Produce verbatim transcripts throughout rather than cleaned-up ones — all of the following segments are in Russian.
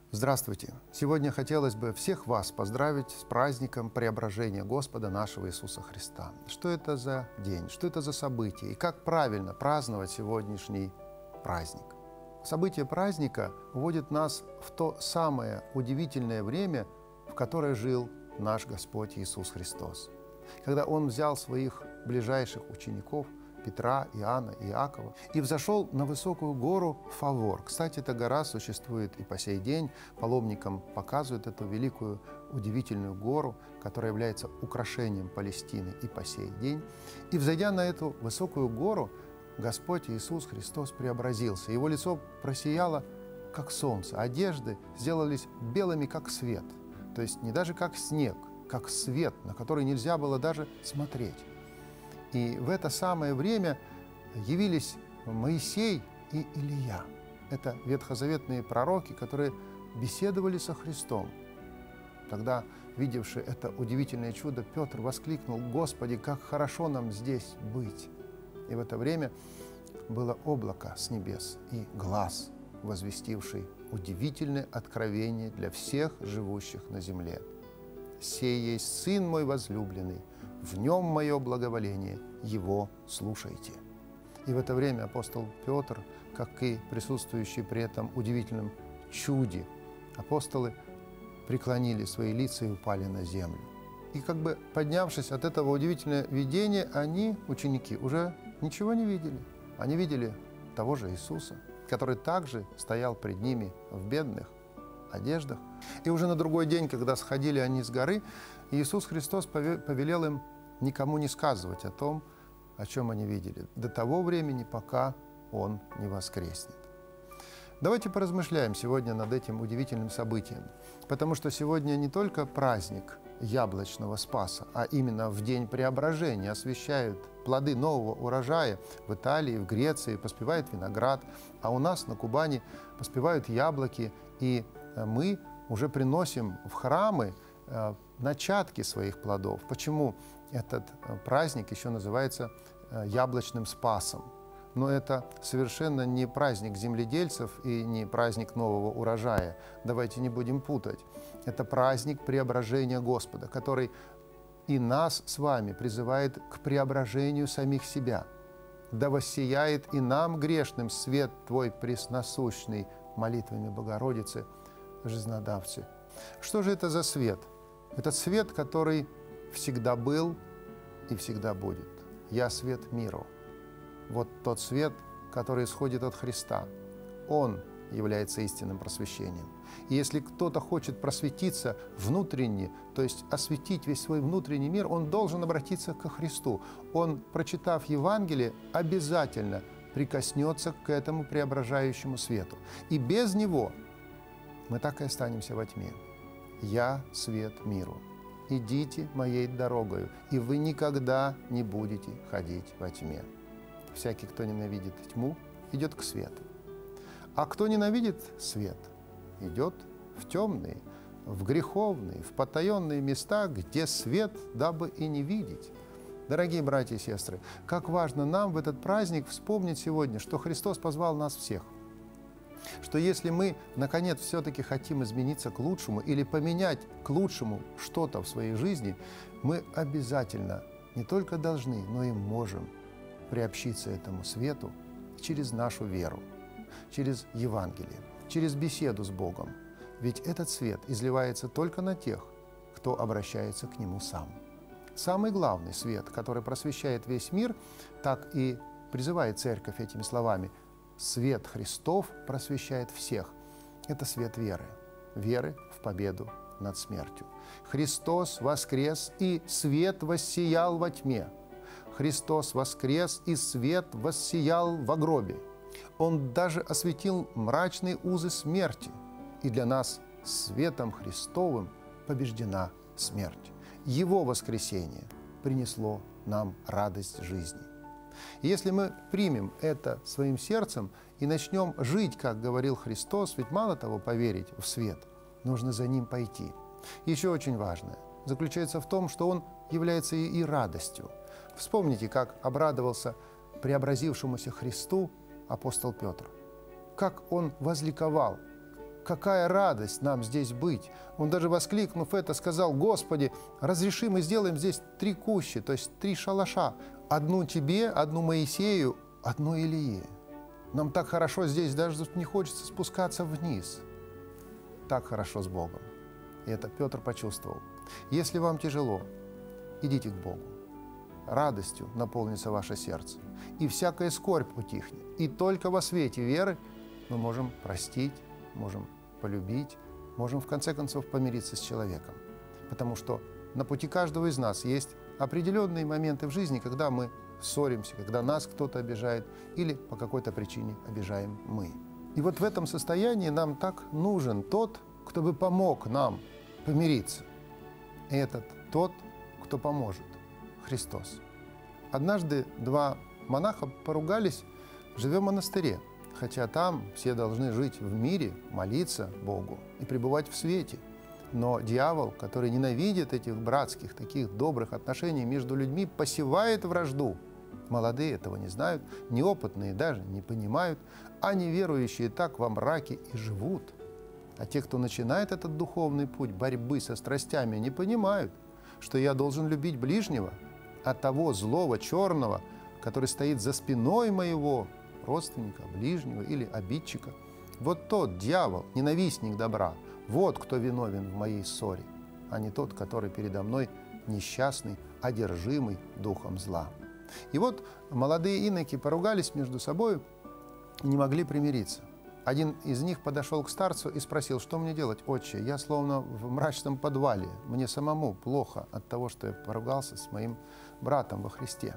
Здравствуйте! Сегодня хотелось бы всех вас поздравить с праздником Преображения Господа нашего Иисуса Христа. Что это за день, что это за событие и как правильно праздновать сегодняшний праздник? Событие праздника вводит нас в то самое удивительное время, в которое жил наш Господь Иисус Христос. Когда Он взял своих ближайших учеников, Петра, Иоанна и Иакова, и взошел на высокую гору Фавор. Кстати, эта гора существует и по сей день. Паломникам показывают эту великую, удивительную гору, которая является украшением Палестины и по сей день. И, взойдя на эту высокую гору, Господь Иисус Христос преобразился. Его лицо просияло, как солнце, одежды сделались белыми, как свет. То есть не даже как снег, как свет, на который нельзя было даже смотреть. И в это самое время явились Моисей и Илия. Это ветхозаветные пророки, которые беседовали со Христом. Тогда, видевший это удивительное чудо, Петр воскликнул: «Господи, как хорошо нам здесь быть!» И в это время было облако с небес и глас, возвестивший удивительное откровение для всех живущих на земле. «Сей есть Сын мой возлюбленный, в нем мое благоволение, его слушайте». И в это время апостол Петр, как и присутствующие при этом удивительном чуде, апостолы преклонили свои лица и упали на землю. И как бы поднявшись от этого удивительного видения, они, ученики, уже ничего не видели. Они видели того же Иисуса, который также стоял пред ними в бедных одеждах. И уже на другой день, когда сходили они с горы, Иисус Христос повелел им никому не сказывать о том, о чем они видели, до того времени, пока Он не воскреснет. Давайте поразмышляем сегодня над этим удивительным событием, потому что сегодня не только праздник яблочного Спаса, а именно в день преображения освящают плоды нового урожая. В Италии, в Греции поспевает виноград, а у нас на Кубани поспевают яблоки, и мы уже приносим в храмы начатки своих плодов. Почему этот праздник еще называется яблочным Спасом? Но это совершенно не праздник земледельцев и не праздник нового урожая. Давайте не будем путать. Это праздник преображения Господа, который и нас с вами призывает к преображению самих себя. «Да воссияет и нам, грешным, свет Твой пресносущный», молитвами Богородицы, жизнодавцы. Что же это за свет? Это свет, который всегда был и всегда будет. «Я свет миру». Вот тот свет, который исходит от Христа. Он является истинным просвещением. И если кто-то хочет просветиться внутренне, то есть осветить весь свой внутренний мир, он должен обратиться ко Христу. Он, прочитав Евангелие, обязательно прикоснется к этому преображающему свету. И без него мы так и останемся во тьме. «Я свет миру. Идите моей дорогою, и вы никогда не будете ходить во тьме». Всякий, кто ненавидит тьму, идет к свету. А кто ненавидит свет, идет в темные, в греховные, в потаенные места, где свет, дабы и не видеть. Дорогие братья и сестры, как важно нам в этот праздник вспомнить сегодня, что Христос позвал нас всех. Что если мы, наконец, все-таки хотим измениться к лучшему или поменять к лучшему что-то в своей жизни, мы обязательно не только должны, но и можем приобщиться этому свету через нашу веру, через Евангелие, через беседу с Богом. Ведь этот свет изливается только на тех, кто обращается к Нему сам. Самый главный свет, который просвещает весь мир, так и призывает Церковь этими словами: «Свет Христов просвещает всех». Это свет веры, веры в победу над смертью. Христос воскрес, и свет воссиял во тьме. Христос воскрес, и свет воссиял во гробе. Он даже осветил мрачные узы смерти. И для нас светом Христовым побеждена смерть. Его воскресение принесло нам радость жизни. И если мы примем это своим сердцем и начнем жить, как говорил Христос, ведь мало того поверить в свет, нужно за ним пойти. Еще очень важное заключается в том, что он является и радостью. Вспомните, как обрадовался преобразившемуся Христу апостол Петр. Как он возликовал, Какая радость нам здесь быть! Он даже воскликнув это, сказал: Господи, разреши, мы сделаем здесь три кущи, то есть три шалаша. Одну тебе, одну Моисею, одну Илии. Нам так хорошо здесь, даже не хочется спускаться вниз. Так хорошо с Богом. И это Петр почувствовал. Если вам тяжело, идите к Богу. Радостью наполнится ваше сердце, и всякая скорбь утихнет. И только во свете веры мы можем простить, можем полюбить, можем в конце концов помириться с человеком. Потому что на пути каждого из нас есть определенные моменты в жизни, когда мы ссоримся, когда нас кто-то обижает или по какой-то причине обижаем мы. И вот в этом состоянии нам так нужен тот, кто бы помог нам помириться. И этот тот, кто поможет. Христос. Однажды два монаха поругались, живя в монастыре, хотя там все должны жить в мире, молиться Богу и пребывать в свете. Но дьявол, который ненавидит этих братских, таких добрых отношений между людьми, посевает вражду. Молодые этого не знают, неопытные даже не понимают, а неверующие так во мраке и живут. А те, кто начинает этот духовный путь борьбы со страстями, не понимают, что я должен любить ближнего, а того злого, черного, который стоит за спиной моего родственника, ближнего или обидчика. Вот тот дьявол, ненавистник добра, вот кто виновен в моей ссоре, а не тот, который передо мной несчастный, одержимый духом зла. И вот молодые иноки поругались между собой и не могли примириться. Один из них подошел к старцу и спросил: что мне делать, отче? Я словно в мрачном подвале, мне самому плохо от того, что я поругался с моим братом во Христе.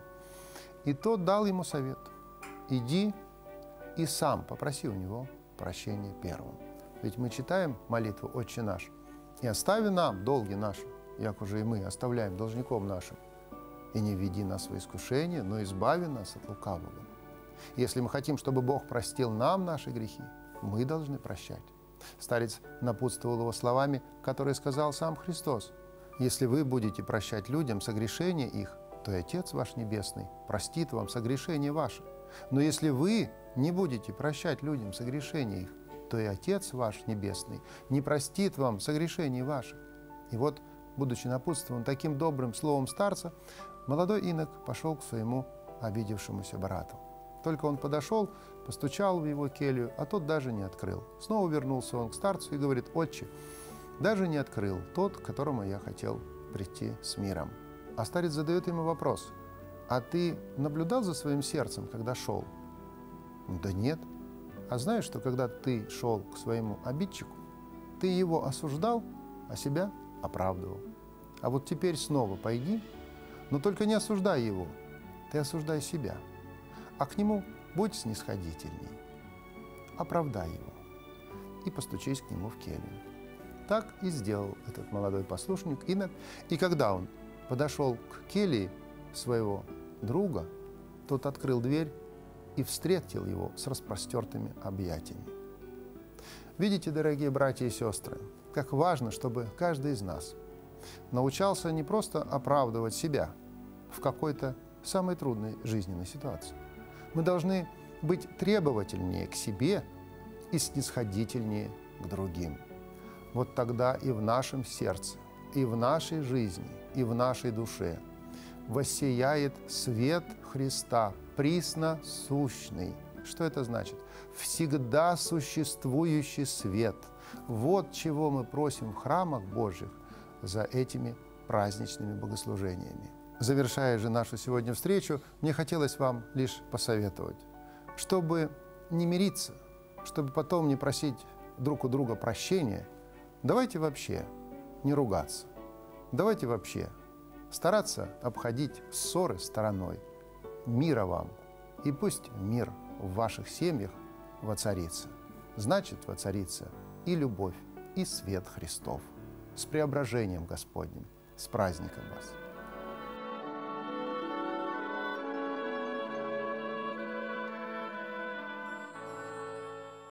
И тот дал ему совет: иди и сам попроси у него прощения первым. Ведь мы читаем молитву «Отче наш», и остави нам долги наши, як уже и мы оставляем должником нашим, и не введи нас в искушение, но избави нас от лукавого. Если мы хотим, чтобы Бог простил нам наши грехи, мы должны прощать. Старец напутствовал его словами, которые сказал сам Христос: если вы будете прощать людям согрешения их, то и Отец ваш Небесный простит вам согрешения ваши. Но если вы не будете прощать людям согрешения их, то и Отец ваш Небесный не простит вам согрешений ваших. И вот, будучи напутствован таким добрым словом старца, молодой инок пошел к своему обидевшемуся брату. Только он подошел, постучал в его келью, а тот даже не открыл. Снова вернулся он к старцу и говорит: отче, даже не открыл тот, к которому я хотел прийти с миром. А старец задает ему вопрос: а ты наблюдал за своим сердцем, когда шел? Да нет. А знаешь, что когда ты шел к своему обидчику, ты его осуждал, а себя оправдывал. А вот теперь снова пойди, но только не осуждай его, ты осуждай себя. А к нему будь снисходительней, оправдай его и постучись к нему в келью. Так и сделал этот молодой послушник, инок. И когда он подошел к келье своего друга, тот открыл дверь и встретил его с распростертыми объятиями. Видите, дорогие братья и сестры, как важно, чтобы каждый из нас научался не просто оправдывать себя в какой-то самой трудной жизненной ситуации. Мы должны быть требовательнее к себе и снисходительнее к другим. Вот тогда и в нашем сердце, и в нашей жизни, и в нашей душе воссияет свет Христа, присно сущный. Что это значит? Всегда существующий свет. Вот чего мы просим в храмах Божьих за этими праздничными богослужениями. Завершая же нашу сегодня встречу, мне хотелось вам лишь посоветовать, чтобы не мириться, чтобы потом не просить друг у друга прощения, давайте вообще не ругаться, давайте вообще стараться обходить ссоры стороной. Мира вам, и пусть мир в ваших семьях воцарится. Значит, воцарится и любовь, и свет Христов. С преображением Господним, с праздником вас!